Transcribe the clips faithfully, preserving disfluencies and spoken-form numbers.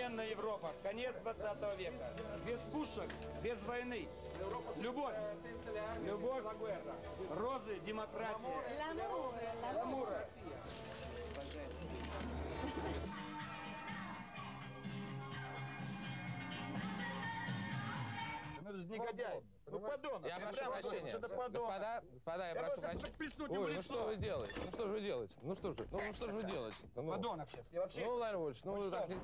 современная Европа, конец двадцатого века. Без пушек, без войны. Любовь, любовь, розы, демократия. Ламура. Ну, это же негодяй. Ну, подонок. Я прошу прощения. Господа, господа, я, я прошу прощения. Ой, ну что вы делаете? Ну что же вы делаете? Ну что же, ну, ну что же вы делаете? Ну, подонок сейчас. Я вообще... Ну, Владимир Вольфович, ну вы так...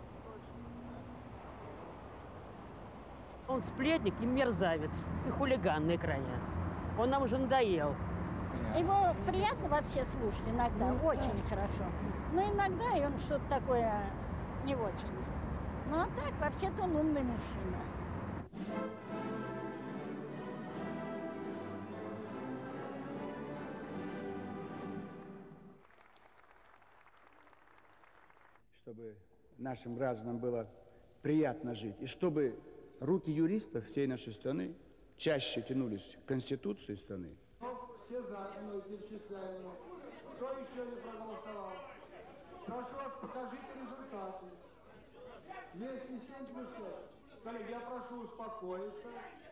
Он сплетник и мерзавец, и хулиган на экране. Он нам уже надоел. Его приятно вообще слушать иногда, очень хорошо. Но иногда и он что-то такое не очень. Ну а так, вообще-то он умный мужчина. Чтобы нашим гражданам было приятно жить, и чтобы руки юристов всей нашей страны чаще тянулись к Конституции страны. Все за мной перечисляемые. Кто еще не проголосовал? Прошу вас, покажите результаты. двести семь плюс пять. Коллеги, я прошу успокоиться.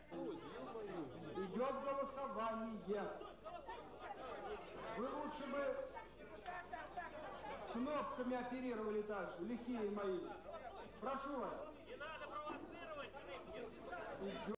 Идет голосование. Вы лучше бы кнопками оперировали так же, лихие мои. Прошу вас. Не надо провоцировать.